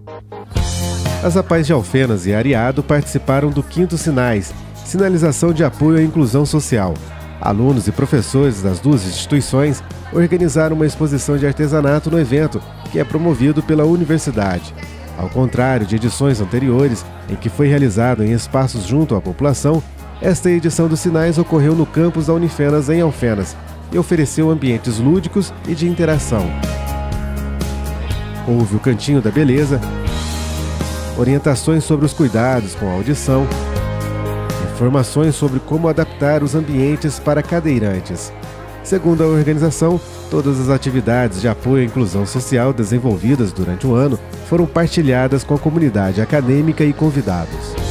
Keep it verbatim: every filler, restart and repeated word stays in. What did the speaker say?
As APAES de Alfenas e Areado participaram do Quinto Sinais, sinalização de apoio à inclusão social. Alunos e professores das duas instituições organizaram uma exposição de artesanato no evento, que é promovido pela universidade. Ao contrário de edições anteriores, em que foi realizado em espaços junto à população, esta edição dos Sinais ocorreu no campus da Unifenas em Alfenas e ofereceu ambientes lúdicos e de interação. Houve o Cantinho da Beleza, orientações sobre os cuidados com a audição, informações sobre como adaptar os ambientes para cadeirantes. Segundo a organização, todas as atividades de apoio à inclusão social desenvolvidas durante o ano foram partilhadas com a comunidade acadêmica e convidados.